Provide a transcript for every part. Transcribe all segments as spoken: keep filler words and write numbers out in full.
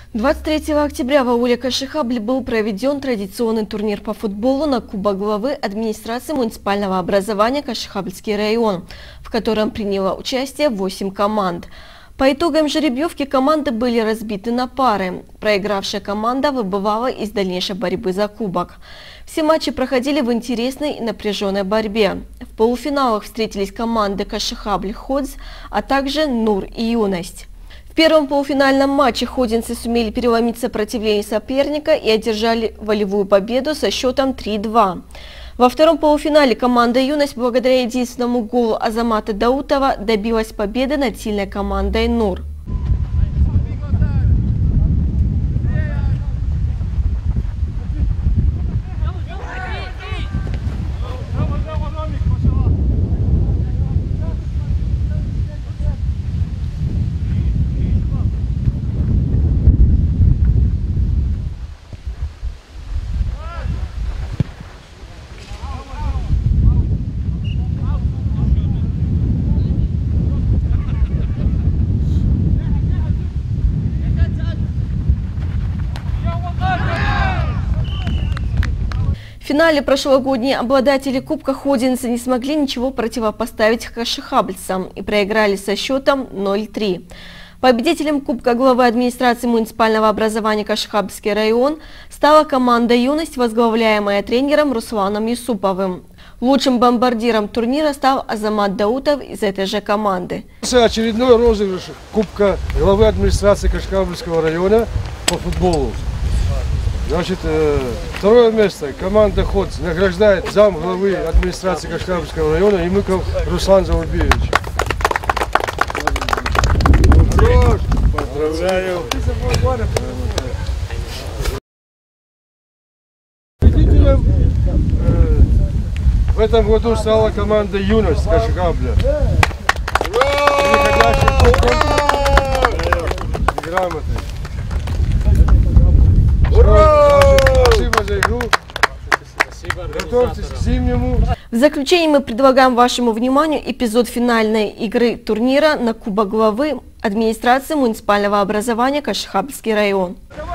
двадцать третьего октября в ауле Кашихабль был проведен традиционный турнир по футболу на Кубок главы администрации муниципального образования Кашихабльский район, в котором приняло участие восемь команд. По итогам жеребьевки команды были разбиты на пары. Проигравшая команда выбывала из дальнейшей борьбы за кубок. Все матчи проходили в интересной и напряженной борьбе. В полуфиналах встретились команды Кашихабль-Ходз, а также Нур и Юность. В первом полуфинальном матче ходинцы сумели переломить сопротивление соперника и одержали волевую победу со счетом три-два. Во втором полуфинале команда «Юность» благодаря единственному голу Азамата Даутова добилась победы над сильной командой «Нур». В финале прошлогодние обладатели Кубка ходинцы не смогли ничего противопоставить кашихабльцам и проиграли со счетом ноль-три. Победителем Кубка главы администрации муниципального образования Кашихабльский район стала команда «Юность», возглавляемая тренером Русланом Юсуповым. Лучшим бомбардиром турнира стал Азамат Даутов из этой же команды. Очередной розыгрыш Кубка главы администрации Кашихабльского района по футболу. Значит, второе место команда «Ходз» награждает зам главы администрации Кашихабльского района Имыков Руслан Заурбиевич. Хорош! Поздравляю! Победителем в этом году стала команда «Юность» Кашихабля. Грамоты. Спасибо за игру. Готовьтесь к зимнему. В заключение мы предлагаем вашему вниманию эпизод финальной игры турнира на Кубок главы администрации муниципального образования Кашихабльский район.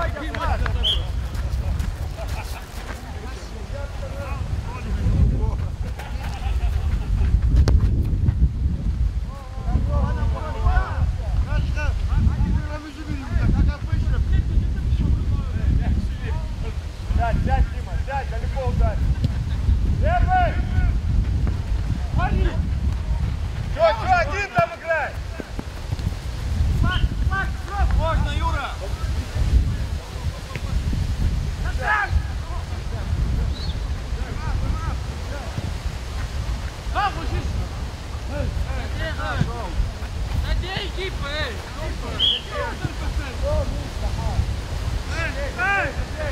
Сядь, Дима, сядь, далеко ударь. Левый! Смотри! Чё, чё, один там играй? Можно, Юра! Надей, Кипа, эй! Эй!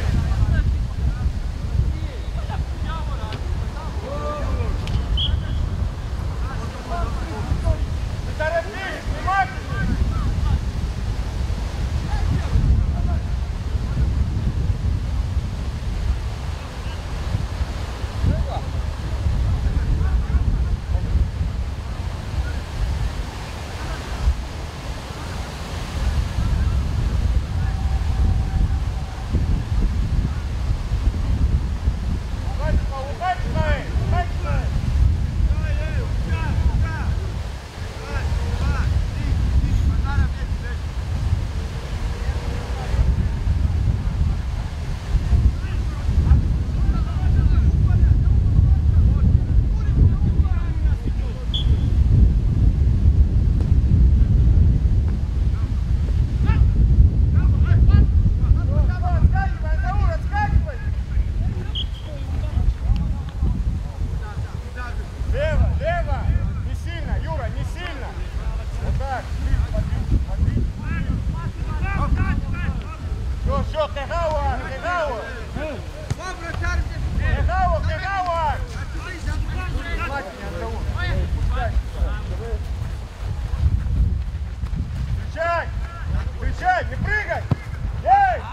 Встречай, не прыгай! Ей!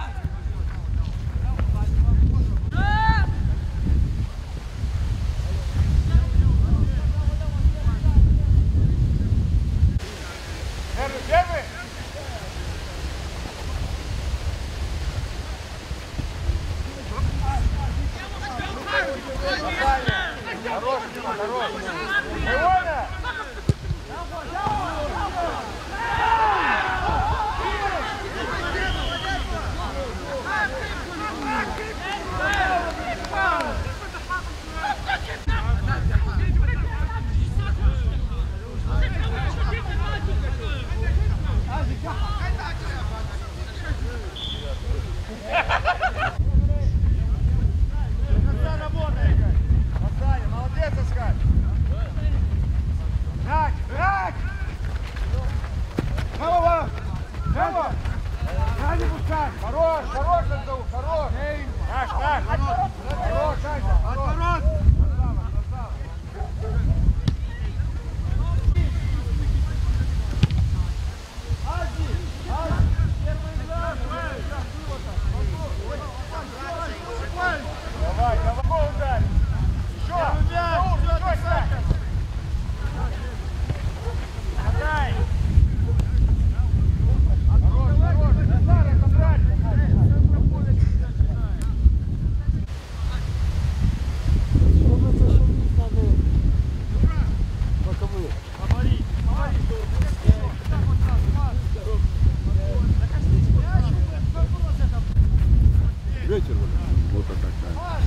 Первый, первый! хорош. Леона! Хорош, хорош, Антон, хорош! Наш, наш! Хорош, Саня, хорош! Давай, давай, ударь! Еще! Еще, Саня! Отдай! Ветер вот такая.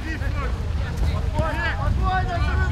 Подвой, подвой,